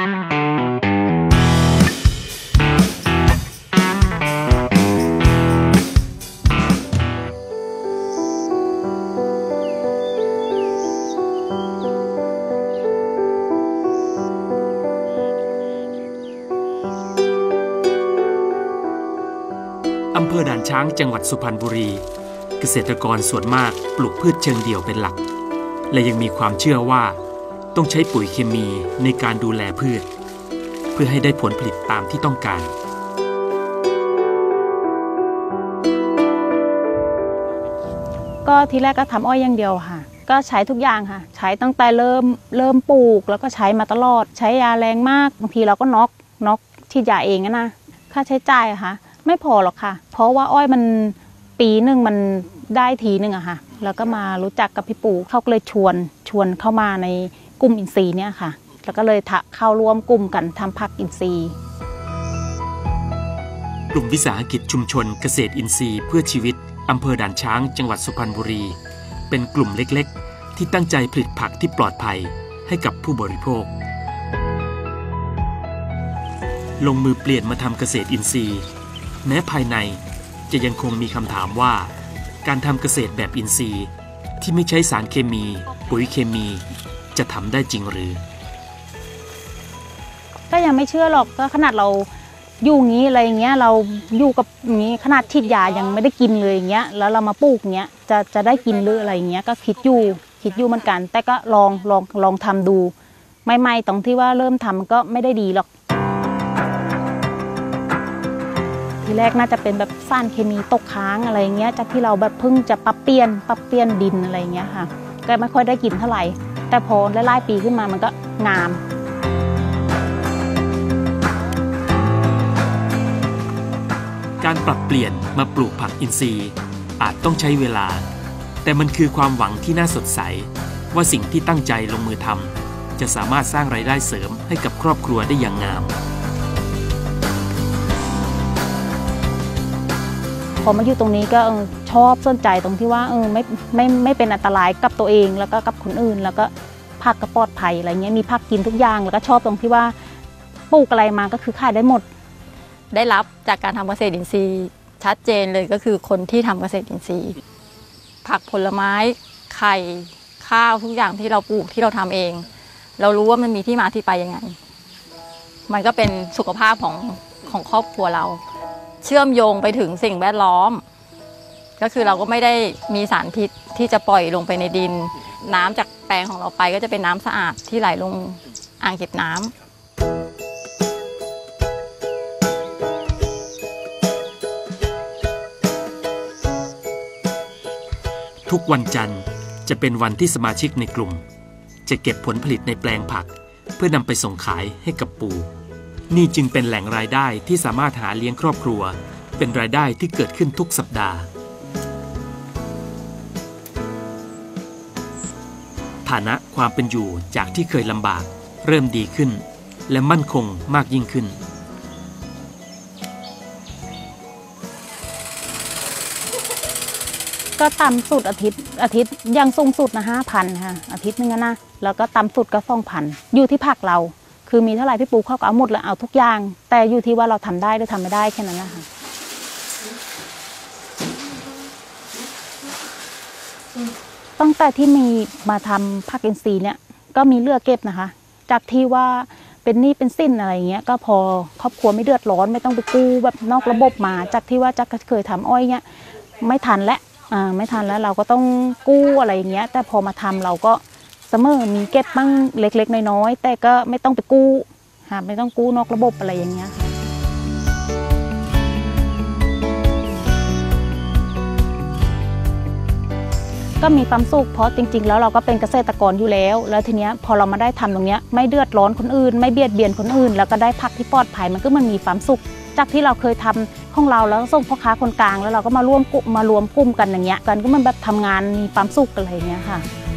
อำเภอด่านช้างจังหวัดสุพรรณบุรีเกษตรกรส่วนมากปลูกพืชเชิงเดี่ยวเป็นหลักและยังมีความเชื่อว่าต้องใช้ปุ๋ยเคมีในการดูแลพืชเพื่อให้ได้ผลผลิตตามที่ต้องการก็ทีแรกก็ทำอ้อยอย่างเดียวค่ะก็ใช้ทุกอย่างค่ะใช้ตั้งแต่เริ่มปลูกแล้วก็ใช้มาตลอดใช้ยาแรงมากบางทีเราก็น็อกฉีดยาเองนะค่าใช้จ่ายอะค่ะไม่พอหรอกค่ะเพราะว่าอ้อยมันปีหนึ่งมันได้ทีหนึ่งอะค่ะแล้วก็มารู้จักกับพี่ปู่เขาก็เลยชวนเข้ามาในกลุ่มอินทรีย์เนี่ยค่ะแล้วก็เลยเข้าร่วมกลุ่มกันทำผักอินทรีย์กลุ่มวิสาหกิจชุมชนเกษตรอินทรีย์เพื่อชีวิตอำเภอด่านช้างจังหวัดสุพรรณบุรีเป็นกลุ่มเล็กๆที่ตั้งใจผลิตผักที่ปลอดภัยให้กับผู้บริโภคลงมือเปลี่ยนมาทำเกษตรอินทรีย์แม้ภายในจะยังคงมีคำถามว่าการทำเกษตรแบบอินทรีย์ที่ไม่ใช้สารเคมีปุ๋ยเคมีจะทำได้จริงหรือก็ยังไม่เชื่อหรอกก็ขนาดเราอยู่งี้อะไรอย่างเงี้ยเราอยู่กับอย่างงี้ขนาดฉีดยายังไม่ได้กินเลยอย่างเงี้ยแล้วเรามาปลูกเงี้ยจะได้กินหรืออะไรอย่างเงี้ยก็คิดอยู่เหมือนกันแต่ก็ลองทำดูไม่ตรงที่ว่าเริ่มทำก็ไม่ได้ดีหรอกทีแรกน่าจะเป็นแบบสารเคมีตกค้างอะไรเงี้ยจากที่เราแบบเพิ่งจะปรับเปลี่ยนดินอะไรเงี้ยค่ะก็ไม่ค่อยได้กินเท่าไหร่แต่พอหลายๆปีขึ้นมามันก็งามการปรับเปลี่ยนมาปลูกผักอินทรีย์อาจต้องใช้เวลาแต่มันคือความหวังที่น่าสดใสว่าสิ่งที่ตั้งใจลงมือทำจะสามารถสร้างรายได้เสริมให้กับครอบครัวได้อย่างงามพอมาอยู่ตรงนี้ก็ชอบสนใจตรงที่ว่าไม่เป็นอันตรายกับตัวเองแล้วก็กับคนอื่นแล้วก็ผักก็ปลอดภัยอะไรเงี้ยมีผักกินทุกอย่างแล้วก็ชอบตรงที่ว่าปลูกอะไรมาก็คือขายได้หมดได้รับจากการทำเกษตรอินทรีย์ชัดเจนเลยก็คือคนที่ทำเกษตรอินทรีย์ผักผลไม้ไข่ข้าวทุกอย่างที่เราปลูกที่เราทำเองเรารู้ว่ามันมีที่มาที่ไปยังไงมันก็เป็นสุขภาพของครอบครัวเราเชื่อมโยงไปถึงสิ่งแวดล้อมก็คือเราก็ไม่ได้มีสารพิษที่จะปล่อยลงไปในดินน้ำจากแปลงของเราไปก็จะเป็นน้ำสะอาดที่ไหลลงอ่างเก็บน้ำทุกวันจันทร์จะเป็นวันที่สมาชิกในกลุ่มจะเก็บผลผลิตในแปลงผักเพื่อนำไปส่งขายให้กับปู่นี่จึงเป็นแหล่งรายได้ที่สามารถหาเลี้ยงครอบครัวเป็นรายได้ที่เกิดขึ้นทุกสัปดาห์ฐานะความเป็นอยู่จากที่เคยลำบากเริ่มดีขึ้นและมั่นคงมากยิ่งขึ้นก็ต่ำสุดอาทิตย์ยังสูงสุดนะ5,000ค่ะอาทิตย์นึงนะแล้วก็ต่ำสุดก็2,000อยู่ที่ผักเราคือมีเท่าไหร่พี่ปูเขาก็เอาหมดแล้วเอาทุกอย่างแต่อยู่ที่ว่าเราทำได้หรือทำไม่ได้แค่นั้นนะคะตั้งแต่ที่มีมาทำผักอินทรีย์เนี่ยก็มีเลือกเก็บนะคะจากที่ว่าเป็นหนี้เป็นสินอะไรเงี้ยก็พอครอบครัวไม่เดือดร้อนไม่ต้องไปกู้แบบนอกระบบมาจากที่ว่าจะเคยทำอ้อยเนี่ยไม่ทันแล้วเราก็ต้องกู้อะไรอย่างเงี้ยแต่พอมาทำเราก็เสมอมีเก็บบ้างเล็กๆน้อยๆแต่ก็ไม่ต้องไปกู้ค่ะไม่ต้องกู้นอกระบบอะไรอย่างเงี้ยค่ะก็มีความสุขเพราะจริงๆแล้วเราก็เป็นเกษตรกรอยู่แล้วทีเนี้ยพอเรามาได้ทำตรงเนี้ยไม่เดือดร้อนคนอื่นไม่เบียดเบียนคนอื่นแล้วก็ได้ผักที่ปลอดภัยมันก็มันมีความสุขจากที่เราเคยทำของเราแล้วส่งพ่อค้าคนกลางแล้วเราก็มารวมกลุ่มกันอย่างเงี้ยกันก็มันแบบทำงานมีความสุขอะไรอย่างเงี้ยค่ะ